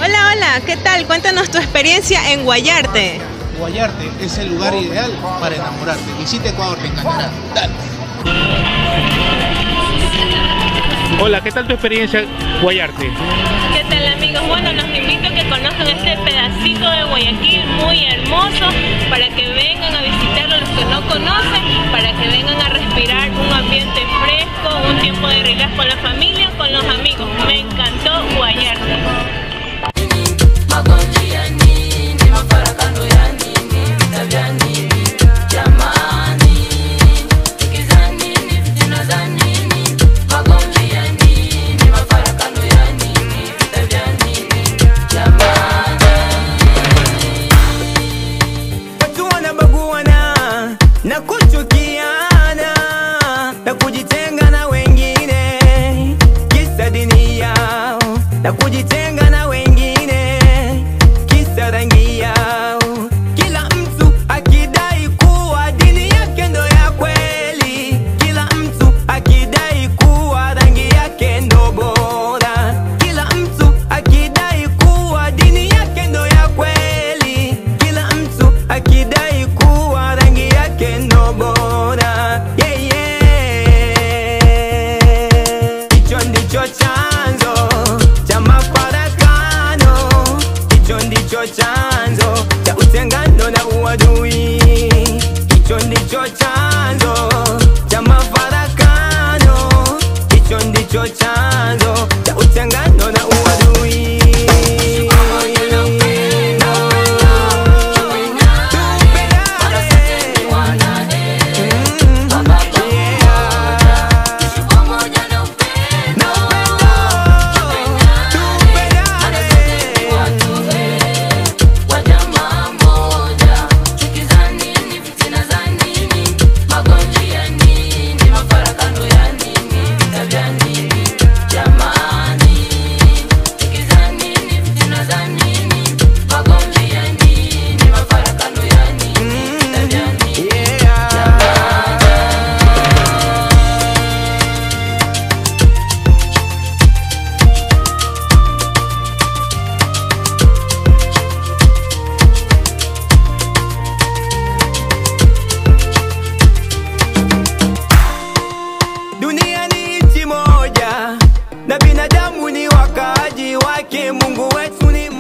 Hola, hola, ¿qué tal? Cuéntanos tu experiencia en Guayarte. Guayarte es el lugar ideal para enamorarte. Visita Ecuador, te encantará. Dale. Hola, ¿qué tal tu experiencia en Guayarte? ¿Qué tal, amigos? Bueno, los invito a que conozcan este pedacito de Guayaquil muy hermoso, para que vengan a visitarlo los que no conocen, para que vengan a respirar un ambiente fresco, un tiempo de relax con la familia, con los amigos. Me encantó Guayarte. Na kuchukiana na kujitenga na wengine, kisa dini yao, na kujitenga na wengine, kisa rangi yao. Kila mtu akidai kuwa dini yake ndo ya kweli, kila mtu akidai kuwa rangi yake ndo bora, kila mtu akidai kuwa dini yake ndo ya kweli, kila mtu akidai kuwa rangi yake ndo bora. Yeah, yeah. Hicho ndicho chanzo cha mafarakano, hicho ndicho chanzo cha utengano na uadui, hicho ndicho chanzo cha mafarakano, hicho ndicho chanzo cha utengano na uadui. Dunia ni nchi moja na binadamu ni wakaaji wake. Mungu wetu ni